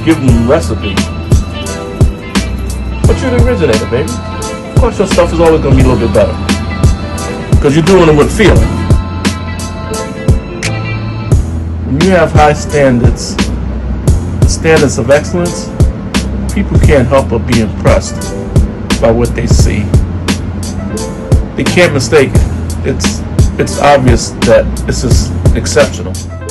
just give them a recipe. But you're the originator, baby. Of course your stuff is always going to be a little bit better. Because you're doing it with feeling. When you have high standards of excellence, people can't help but be impressed by what they see. They can't mistake it. It's obvious that this is exceptional.